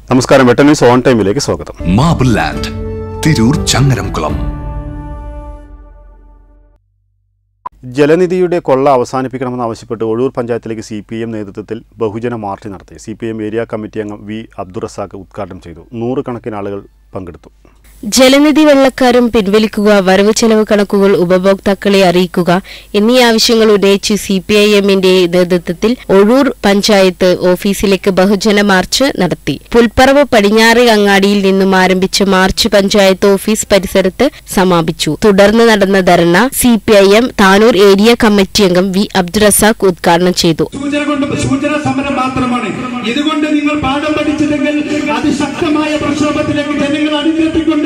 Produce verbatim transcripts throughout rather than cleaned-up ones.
നമസ്കാരം, Vettan news on ടൈമിലേക്ക് സ്വാഗതം. Marble land, Tirur Changaramkulam. ജലനിധിയുടെ കൊള്ള അവസാനിപ്പിക്കണമെന്നാവശ്യപ്പെട്ട് ഒഴൂർ പഞ്ചായത്തിലേക്ക് സി പി എം നേതൃത്വത്തിൽ ബഹുജന മാർച്ച് നടത്തി. C P M area committee അംഗം വി അബ്ദുറസാഖ് ഉദ്ഘാടനം ചെയ്തു. നൂറുകണക്കിന് ആളുകൾ പങ്കെടുത്തു. ജലനിധി വെള്ളക്കാരും പിൻവലിക്കുക, വരവ് ചെലവ് കണക്കുകൾ ഉപഭോക്താക്കളെ അറിയിക്കുക എന്നീ ആവശ്യങ്ങൾ ഉന്നയിച്ച് സി പി ഐ എമ്മിന്റെ നേതൃത്വത്തിൽ ഒഴൂർ പഞ്ചായത്ത് ഓഫീസിലേക്ക് ബഹുജന മാർച്ച് നടത്തി. പുൽപ്പറവ് പടിഞ്ഞാറെ അങ്ങാടിയിൽ നിന്നും ആരംഭിച്ച മാർച്ച് പഞ്ചായത്ത് ഓഫീസ് പരിസരത്ത് സമാപിച്ചു. തുടർന്ന് നടന്ന dharna C P I M Tanur area committee അംഗം വി അബ്ദുറസാഖ് ഉദ്ഘാടനം ചെയ്തു. ഇതുകൊണ്ട് നിങ്ങൾ പാഠം പഠിച്ചില്ലെങ്കിൽ അതിശക്തമായ പ്രക്ഷോഭത്തിലേക്ക് ജനങ്ങൾ അണിനിരത്തിക്കൊണ്ട്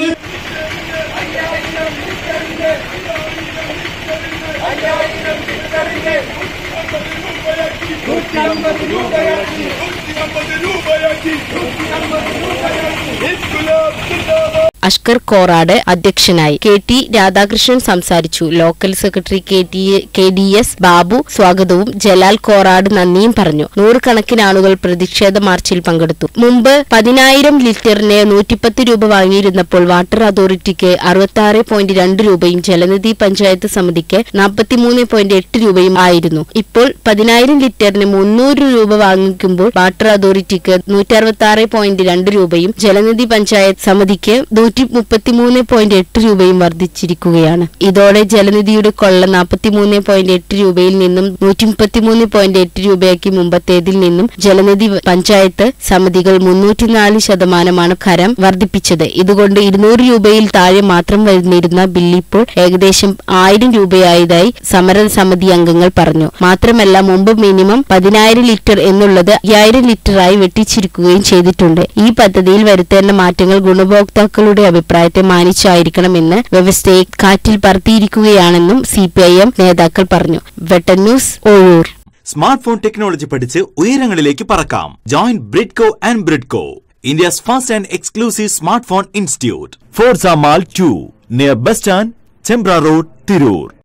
അഷ്കർ കോറാട് അധ്യക്ഷനായി. കെ ടി രാധാകൃഷ്ണൻ സംസാരിച്ചു. Local secretary K T K D S Babu സ്വാഗതവും ജലാൽ കോറാട് നന്ദിയും പറഞ്ഞു. നൂറുകണക്കിന് ആളുകൾ പ്രതിഷേധ മാർച്ചിൽ പങ്കെടുത്തു. മുമ്പ് പതിനായിരം ലിറ്ററിന് നൂറ്റിപ്പത്ത് രൂപ വാങ്ങിയിരുന്നപ്പോൾ വാട്ടർ അതോറിറ്റിക്ക് അറുപത്തി ആറ് പോയിന്റ് രണ്ട് രൂപയും ജലനിധി പഞ്ചായത്ത് സമിതിക്ക് നാൽപ്പത്തിമൂന്ന് പോയിന്റ് എട്ട് രൂപയും ആയിരുന്നു. ഇപ്പോൾ പതിനായിരം ലിറ്ററിന് മുന്നൂറ് രൂപ വാങ്ങിക്കുമ്പോൾ വാട്ടർ അതോറിറ്റിക്ക് നൂറ്റി അറുപത്തി ആറ് പോയിന്റ് രണ്ട് രൂപയും ജലനിധി പഞ്ചായത്ത് സമിതിക്ക് നൂറ്റി മുപ്പത്തിമൂന്ന് പോയിന്റ് എട്ട് രൂപയും വർദ്ധിച്ചിരിക്കുകയാണ്. ഇതോടെ ജലനിധിയുടെ കൊള്ള നാൽപ്പത്തിമൂന്ന് പോയിന്റ് എട്ട് രൂപയിൽ നിന്നും നൂറ്റി മുപ്പത്തിമൂന്ന് പോയിന്റ് എട്ട് രൂപയാക്കി. മുമ്പത്തേതിൽ നിന്നും ജലനിധി പഞ്ചായത്ത് സമിതികൾ മുന്നൂറ്റിനാല് ശതമാനമാണ് കരം വർദ്ധിപ്പിച്ചത്. ഇതുകൊണ്ട് ഇരുന്നൂറ് രൂപയിൽ താഴെ മാത്രം വരുന്നിരുന്ന ബില്ലിപ്പോൾ ഏകദേശം ആയിരം രൂപയായതായി സമരസമിതി അംഗങ്ങൾ പറഞ്ഞു. മാത്രമല്ല, മുമ്പ് മിനിമം പതിനായിരം ലിറ്റർ എന്നുള്ളത് അയ്യായിരം ലിറ്ററായി വെട്ടിച്ചിരിക്കുകയും ചെയ്തിട്ടുണ്ട്. ഈ പദ്ധതിയിൽ വരുത്തേണ്ട മാറ്റങ്ങൾ ഗുണഭോക്താക്കളുടെ അഭിപ്രായത്തെ മാനിച്ചായിരിക്കണമെന്ന് വ്യവസ്ഥയെ കാറ്റിൽ പറത്തിയിരിക്കുകയാണെന്നും സി പി ഐ എം നേതാക്കൾ പറഞ്ഞു. Vettan news, Ozhur. Smart phone technology പഠിച്ച് ഉയരങ്ങളിലേക്ക് പറക്കാം. Join Bridco and Bridco, India's first and exclusive smart phone institute. Forza mall two, near bus stand, Chembra road, Tirur.